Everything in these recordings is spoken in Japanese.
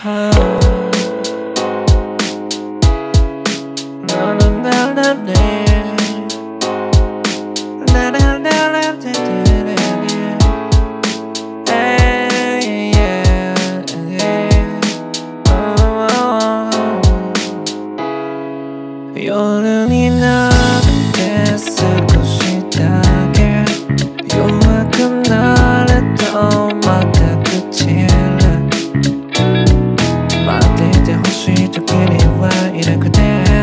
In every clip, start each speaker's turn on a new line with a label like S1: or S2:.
S1: 夜になって少しだけ弱くなるとまた愚痴る。待っていて欲しい時にはいなくて、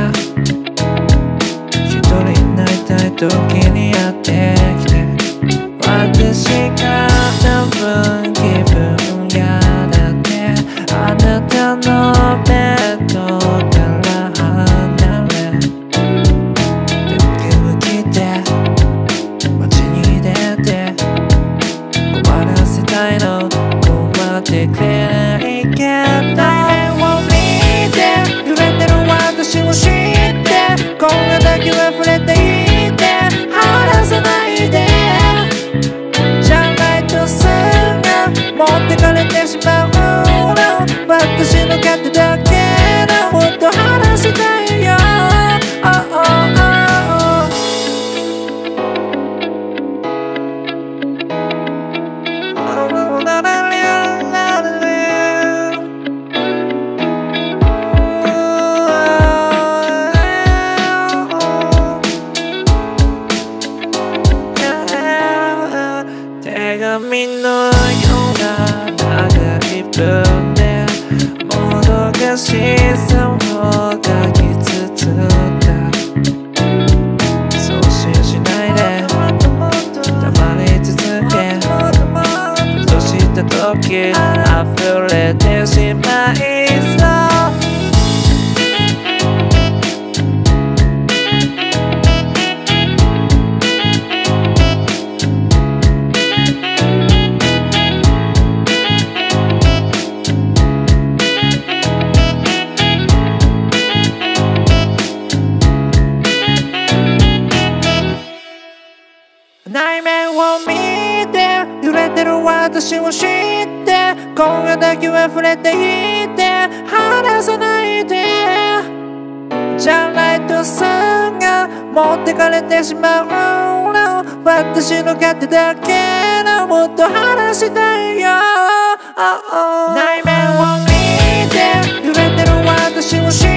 S1: 一人になりたい時にやってきて、私が多分気分屋だって、あなたのベッドから離れ、電源を切って街に出て、困らせたいの、困ってくれないけど、内面を見て揺れてる私を知って、今夜だけは触れていて、離さないで、じゃないと明日が持ってかれてしまうの、私の勝手だけど、もっと話したいよ、手紙のような長い文で、もどかしさを書き綴った。送信しないで、たまり続け、ふとした時あふれてしまいそう。内面を見て揺れてる私を知って、今夜だけは触れていて、離さないで、じゃないと明日が持ってかれてしまうの、私の勝手だけど、もっと話したいよ、内面を見て揺れてる私を知って